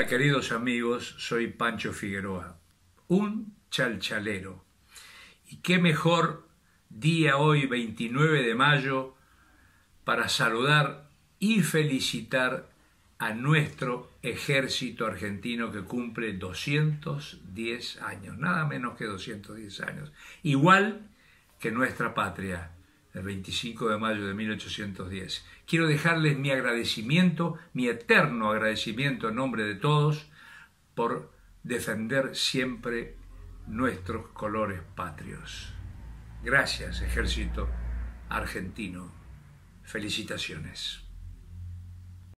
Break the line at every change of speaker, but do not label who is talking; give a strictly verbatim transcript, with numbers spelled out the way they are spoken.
Hola queridos amigos, soy Pancho Figueroa, un chalchalero. Y qué mejor día hoy, veintinueve de mayo, para saludar y felicitar a nuestro ejército argentino que cumple doscientos diez años, nada menos que doscientos diez años, igual que nuestra patria, el veinticinco de mayo de mil ochocientos diez. Quiero dejarles mi agradecimiento, mi eterno agradecimiento en nombre de todos por defender siempre nuestros colores patrios. Gracias, ejército argentino. Felicitaciones.